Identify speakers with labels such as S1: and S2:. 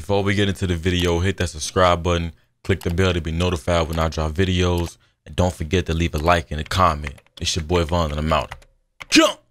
S1: before we get into the video, hit that subscribe button, click the bell to be notified when I drop videos, and don't forget to leave a like and a comment. It's your boy Von and I'm out. Jump!